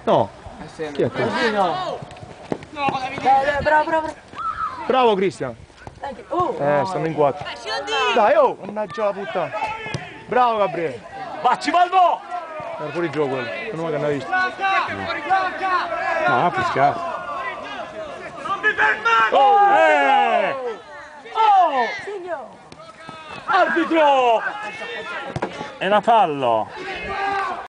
No. Chi è questo? No. Bravo. Bravo Cristian. Stanno in 4. Dai, oh, mannaggia la puttana. Bravo Gabriele. Bacci Balbo! Era fuori gioco quello, non che ne ha visto. No, ha fischiato. Non mi fermate! Segno. Arbitro! È una fallo.